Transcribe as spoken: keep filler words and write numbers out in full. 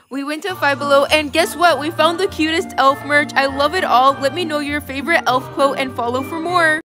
We went to Five Below and guess what? We found the cutest elf merch. I love it all. Let me know your favorite elf quote and follow for more.